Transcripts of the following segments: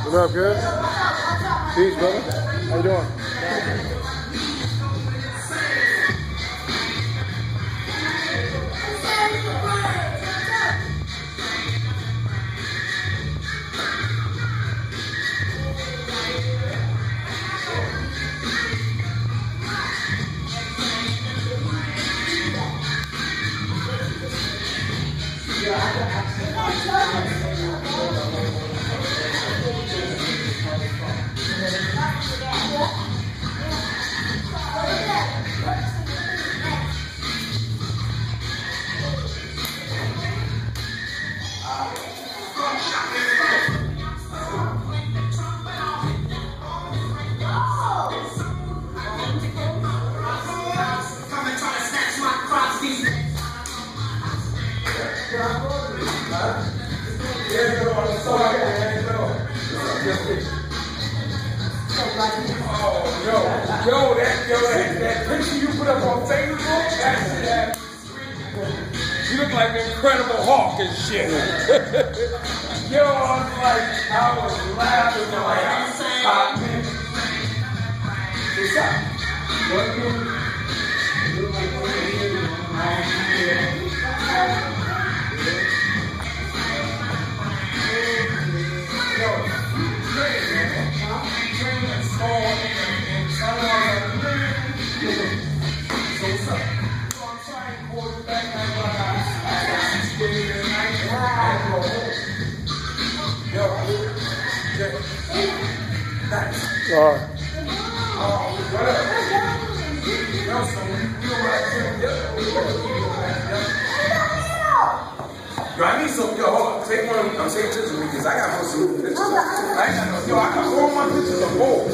What up, good? Peace, brother. How you doing? That picture you put up on Facebook, that shit, you look like the Incredible Hulk and shit. Yo, I was laughing like, hot man. What's up? Yo, I need some, hold on, take one of them, I'm taking pictures because I got some pictures. I got all my pictures of balls.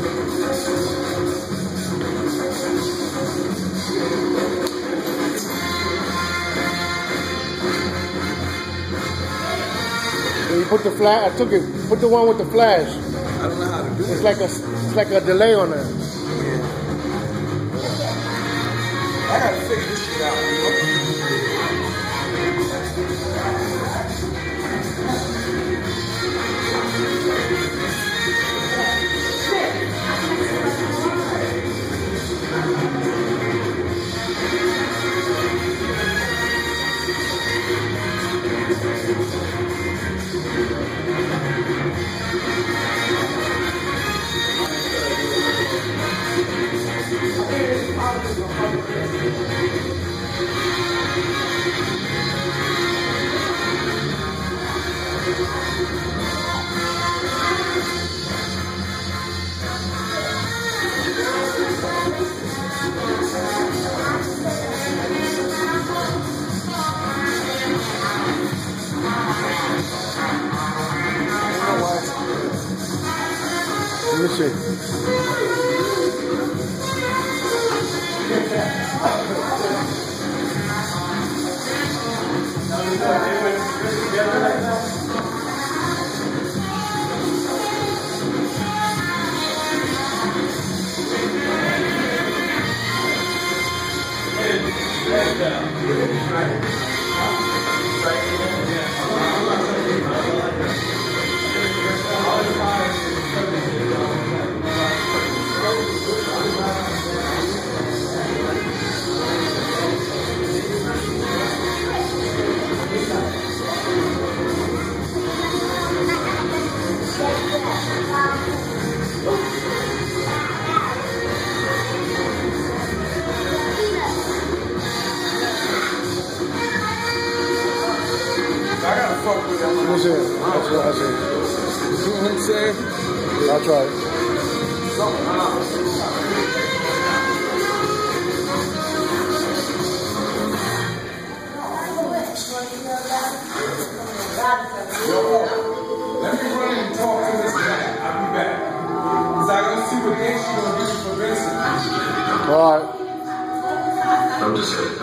You put the flash. I took it. Put the one with the flash. I don't know how to do it. It's like a delay on that. Yeah. I gotta figure this shit out, you know? Let me see. What's it? That's what I said. You know what I'm saying? I'll try it. Let me run and talk to this guy. I'll be back. Because I gotta see what dance you're gonna do for Vincent. All right. I'm just saying.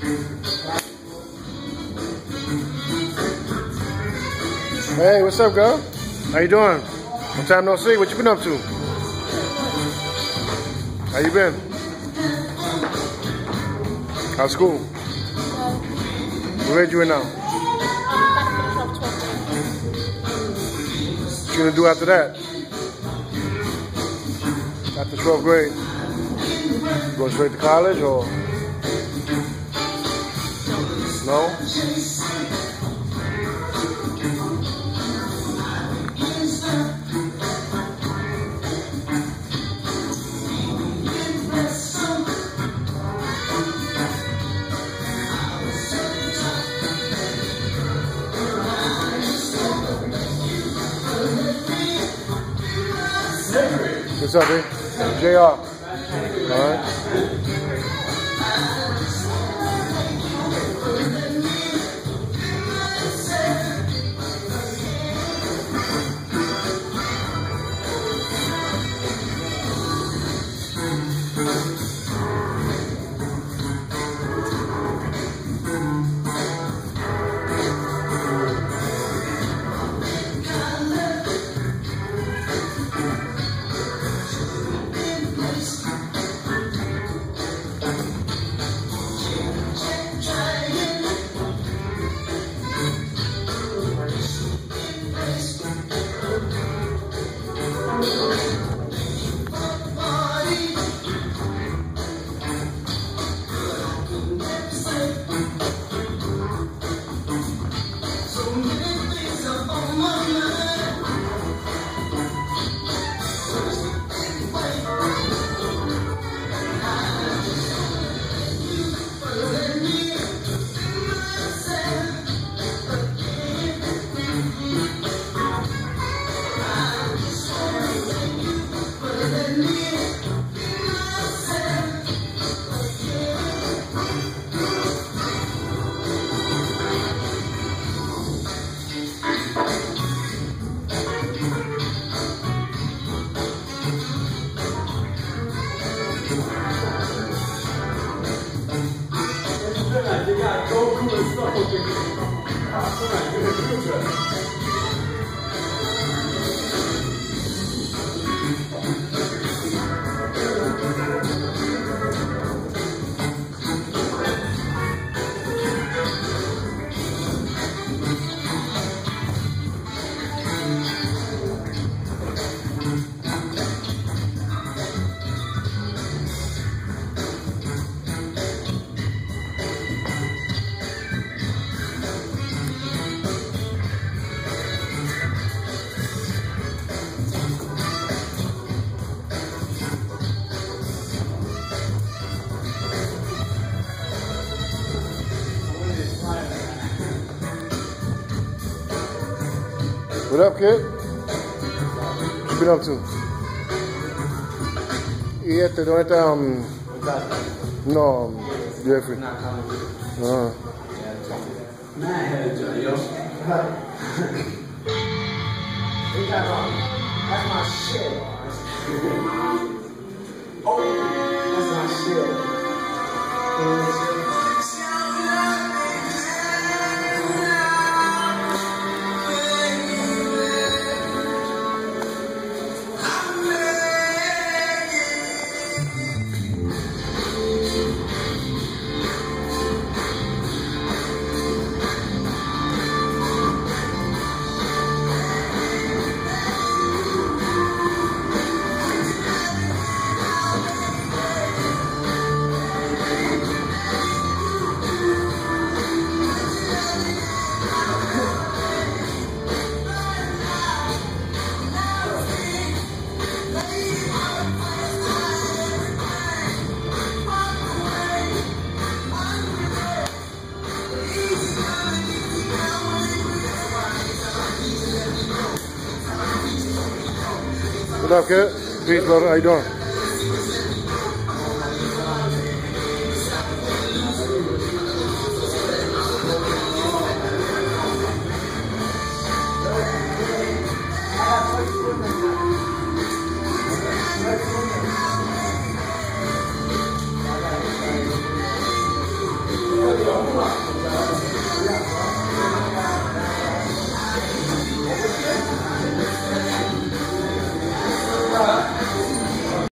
Hey, what's up, girl? How you doing? Long time no see. What you been up to? How you been? How's school? What grade you in now? What you gonna do after that? After 12th grade? Go straight to college or? No? What's up, man? JR. All right. What up, kid? What you been up to? Y ¿dónde está? No, Jeffrey. That's my shit. Oh, that's my shit. What up, kid? Peace, brother. How you doing?